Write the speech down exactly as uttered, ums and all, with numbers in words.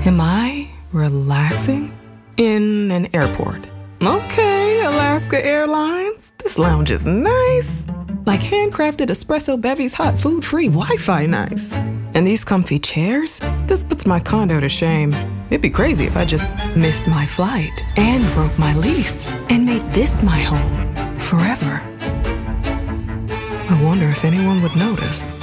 Am I relaxing? In an airport. Okay, Alaska Airlines. This lounge is nice. Like handcrafted espresso bevies, hot food, free Wi-Fi nice. And these comfy chairs? This puts my condo to shame. It'd be crazy if I just missed my flight and broke my lease and made this my home forever. I wonder if anyone would notice.